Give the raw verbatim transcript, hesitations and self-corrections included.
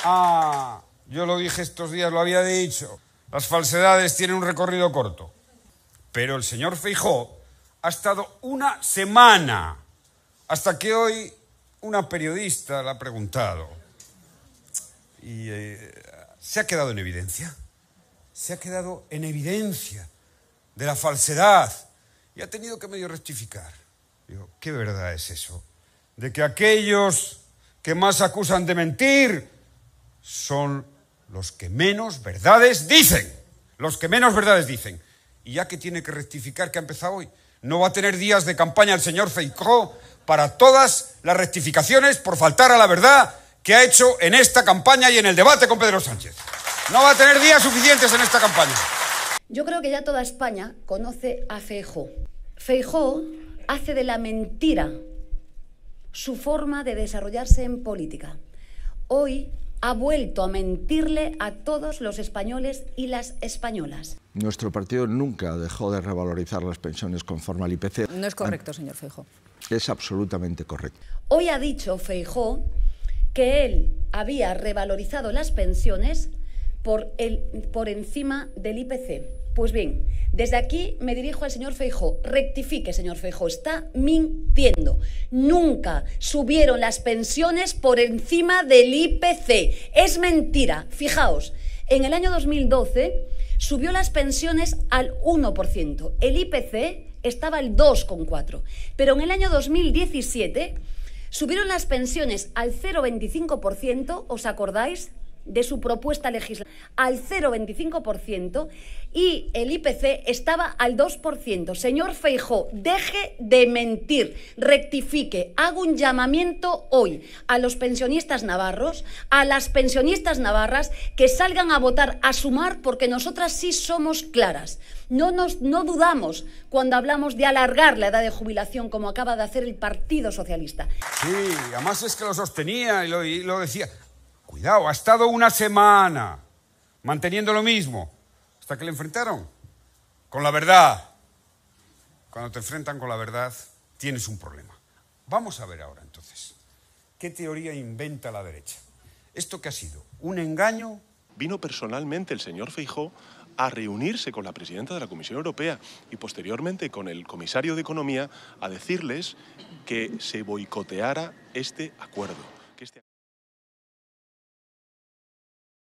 Ah, yo lo dije estos días, lo había dicho. Las falsedades tienen un recorrido corto. Pero el señor Feijóo ha estado una semana, hasta que hoy una periodista le ha preguntado. Y eh, se ha quedado en evidencia. Se ha quedado en evidencia de la falsedad. Y ha tenido que medio rectificar. Digo, ¿qué verdad es eso? De que aquellos que más acusan de mentir son los que menos verdades dicen. Los que menos verdades dicen. Y ya que tiene que rectificar, que ha empezado hoy, no va a tener días de campaña el señor Feijóo para todas las rectificaciones por faltar a la verdad que ha hecho en esta campaña y en el debate con Pedro Sánchez. No va a tener días suficientes en esta campaña. Yo creo que ya toda España conoce a Feijóo. Feijóo hace de la mentira su forma de desarrollarse en política. Hoy ha vuelto a mentirle a todos los españoles y las españolas. Nuestro partido nunca dejó de revalorizar las pensiones conforme al I P C. No es correcto, señor Feijóo. Es absolutamente correcto. Hoy ha dicho Feijóo que él había revalorizado las pensiones por, el, por encima del I P C. Pues bien, desde aquí me dirijo al señor Feijóo. Rectifique, señor Feijóo, está mintiendo. Nunca subieron las pensiones por encima del I P C. Es mentira. Fijaos, en el año dos mil doce subió las pensiones al uno por ciento. El I P C estaba al dos coma cuatro por ciento. Pero en el año dos mil diecisiete subieron las pensiones al cero coma veinticinco por ciento, ¿os acordáis?, de su propuesta legislativa, al cero coma veinticinco por ciento, y el I P C estaba al dos por ciento. Señor Feijóo, deje de mentir, rectifique, hago un llamamiento hoy a los pensionistas navarros, a las pensionistas navarras, que salgan a votar a Sumar, porque nosotras sí somos claras. No, nos, no dudamos cuando hablamos de alargar la edad de jubilación, como acaba de hacer el Partido Socialista. Sí, además es que lo sostenía y lo, y lo decía. Cuidado, ha estado una semana manteniendo lo mismo, hasta que le enfrentaron con la verdad. Cuando te enfrentan con la verdad, tienes un problema. Vamos a ver ahora, entonces, ¿qué teoría inventa la derecha? ¿Esto qué ha sido? ¿Un engaño? Vino personalmente el señor Feijóo a reunirse con la presidenta de la Comisión Europea y posteriormente con el comisario de Economía a decirles que se boicoteara este acuerdo.